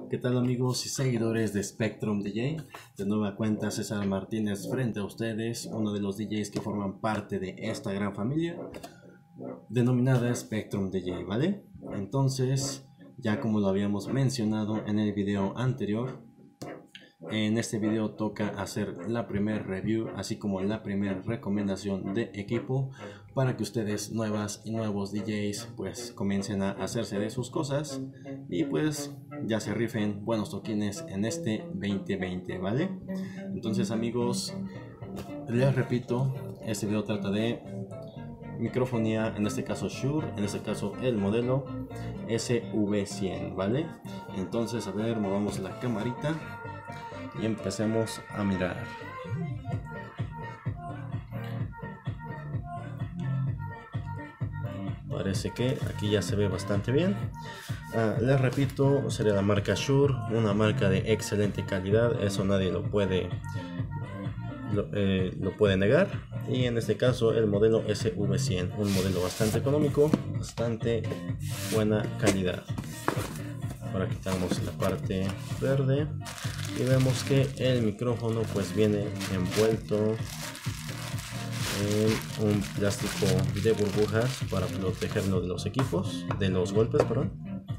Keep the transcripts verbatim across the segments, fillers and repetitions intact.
¿Qué tal amigos y seguidores de Spectrum D J? De nueva cuenta César Martínez frente a ustedes, uno de los D Js que forman parte de esta gran familia denominada Spectrum D J, ¿vale? Entonces, ya como lo habíamos mencionado en el video anterior, en este video toca hacer la primer review, así como la primera recomendación de equipo para que ustedes nuevas y nuevos D Js pues comiencen a hacerse de sus cosas y pues ya se rifen buenos toquines en este veinte veinte, ¿vale? Entonces amigos, les repito, este video trata de microfonía, en este caso Shure, en este caso el modelo S V cien, ¿vale? Entonces a ver, movamos la camarita y empecemos a mirar. Parece que aquí ya se ve bastante bien. Ah, les repito, sería la marca Shure, una marca de excelente calidad, eso nadie lo puede lo, eh, lo puede negar. Y en este caso el modelo S V cien, un modelo bastante económico, bastante buena calidad. Ahora quitamos la parte verde y vemos que el micrófono pues viene envuelto en un plástico de burbujas para protegerlo de los equipos, de los golpes, perdón.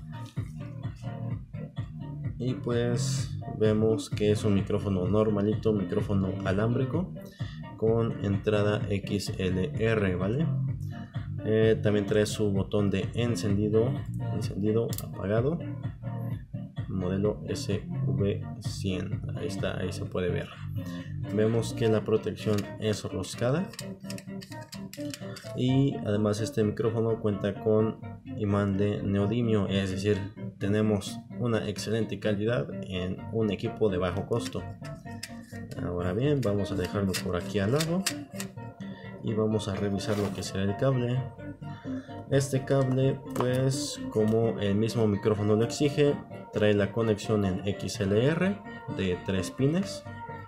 Y pues vemos que es un micrófono normalito, micrófono alámbrico con entrada X L R, ¿vale? Eh, también trae su botón de encendido, encendido, apagado, modelo S V cien. Ahí está, ahí se puede ver. Vemos que la protección es roscada y además este micrófono cuenta con imán de neodimio, es decir, tenemos una excelente calidad en un equipo de bajo costo. Ahora bien, vamos a dejarlo por aquí al lado y vamos a revisar lo que será el cable. Este cable, pues como el mismo micrófono lo exige, trae la conexión en X L R de tres pines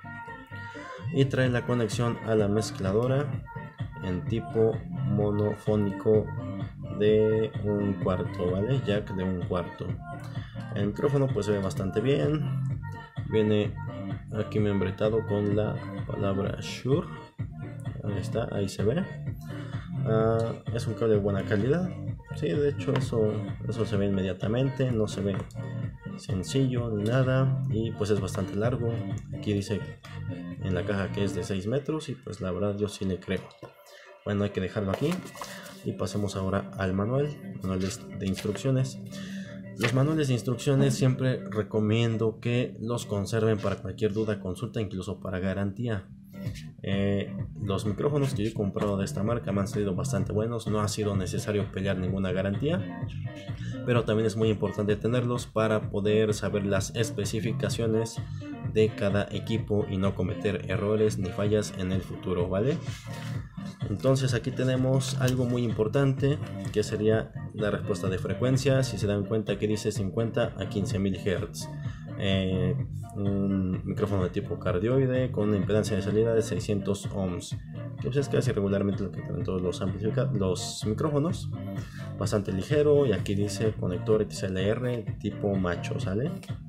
y trae la conexión a la mezcladora en tipo monofónico de un cuarto, ¿vale? Jack de un cuarto. El micrófono pues se ve bastante bien, viene aquí membretado con la palabra Shure. Ahí está, ahí se ve. Uh, es un cable de buena calidad. Sí, de hecho eso, eso se ve inmediatamente, no se ve sencillo ni nada, y pues es bastante largo. Aquí dice en la caja que es de seis metros y pues la verdad yo sí le creo. Bueno, hay que dejarlo aquí y pasemos ahora al manual, manuales de instrucciones. Los manuales de instrucciones siempre recomiendo que los conserven para cualquier duda, consulta, incluso para garantía. Eh, los micrófonos que yo he comprado de esta marca me han salido bastante buenos, no ha sido necesario pelear ninguna garantía, pero también es muy importante tenerlos para poder saber las especificaciones de cada equipo y no cometer errores ni fallas en el futuro, ¿vale? Entonces aquí tenemos algo muy importante que sería la respuesta de frecuencia. Si se dan cuenta que dice cincuenta a quince mil hertz, eh, un micrófono de tipo cardioide con una impedancia de salida de seiscientos ohms, que pues es casi regularmente lo que tienen todos los, los micrófonos. Bastante ligero, y aquí dice conector X L R tipo macho, ¿sale?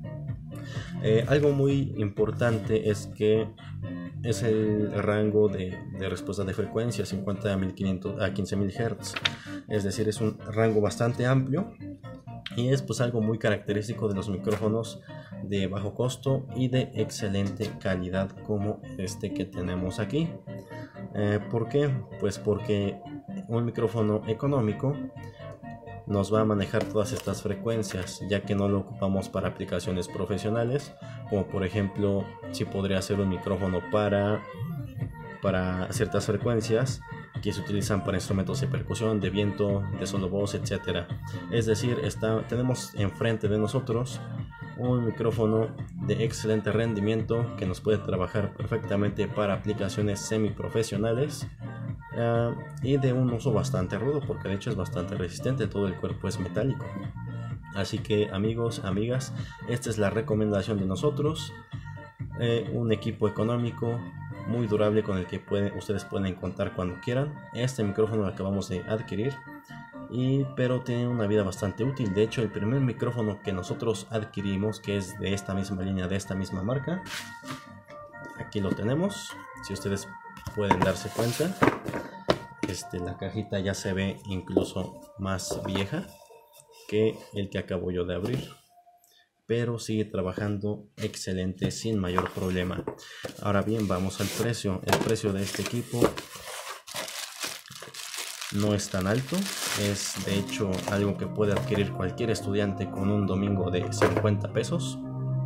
Eh, algo muy importante es que es el rango de, de respuesta de frecuencia cincuenta a mil quinientos a quince mil hertz, es decir, es un rango bastante amplio y es pues algo muy característico de los micrófonos de bajo costo y de excelente calidad como este que tenemos aquí. Eh, ¿por qué? Pues porque un micrófono económico nos va a manejar todas estas frecuencias, ya que no lo ocupamos para aplicaciones profesionales, como por ejemplo si podría ser un micrófono para, para ciertas frecuencias que se utilizan para instrumentos de percusión, de viento, de solo voz, etcétera. Es decir, está, tenemos enfrente de nosotros un micrófono de excelente rendimiento que nos puede trabajar perfectamente para aplicaciones semiprofesionales. Uh, y de un uso bastante rudo, porque de hecho es bastante resistente, todo el cuerpo es metálico. Así que amigos, amigas, esta es la recomendación de nosotros. Eh, un equipo económico muy durable con el que puede, ustedes pueden contar cuando quieran. Este micrófono lo acabamos de adquirir y, pero tiene una vida bastante útil. De hecho, el primer micrófono que nosotros adquirimos, que es de esta misma línea, de esta misma marca, aquí lo tenemos. Si ustedes pueden darse cuenta, este, la cajita ya se ve incluso más vieja que el que acabo yo de abrir, pero sigue trabajando excelente sin mayor problema. Ahora bien, vamos al precio. El precio de este equipo no es tan alto, es de hecho algo que puede adquirir cualquier estudiante con un domingo de cincuenta pesos.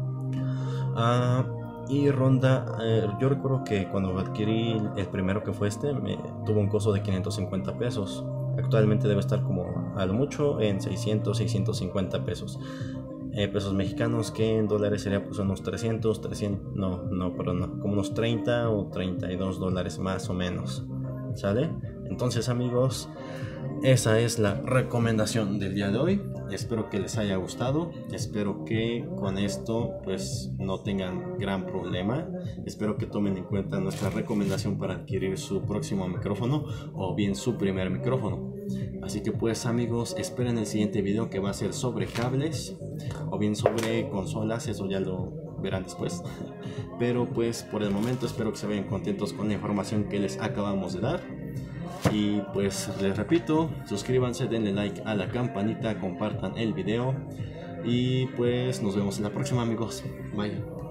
Uh, y ronda, eh, yo recuerdo que cuando adquirí el primero, que fue este, me tuvo un costo de quinientos cincuenta pesos. Actualmente debe estar como a lo mucho en seiscientos, seiscientos cincuenta pesos. Eh, pesos mexicanos, que en dólares sería pues unos trescientos, trescientos, no, no, perdón, no, como unos treinta o treinta y dos dólares más o menos, ¿sale? Entonces, amigos, esa es la recomendación del día de hoy. Espero que les haya gustado, espero que con esto pues no tengan gran problema. Espero que tomen en cuenta nuestra recomendación para adquirir su próximo micrófono o bien su primer micrófono. Así que pues, amigos, esperen el siguiente video, que va a ser sobre cables o bien sobre consolas. Eso ya lo verán después, pero pues por el momento espero que se vean contentos con la información que les acabamos de dar. Y pues les repito, suscríbanse, denle like a la campanita, compartan el video y pues nos vemos en la próxima, amigos. Bye.